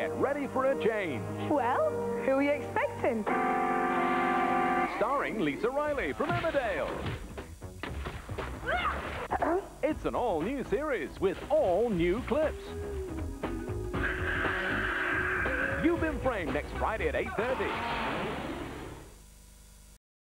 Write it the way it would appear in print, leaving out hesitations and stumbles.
Get ready for a change. Well, who are you expecting? Starring Lisa Riley from Emmerdale. It's an all-new series with all new clips. You've Been Framed next Friday at 8:30.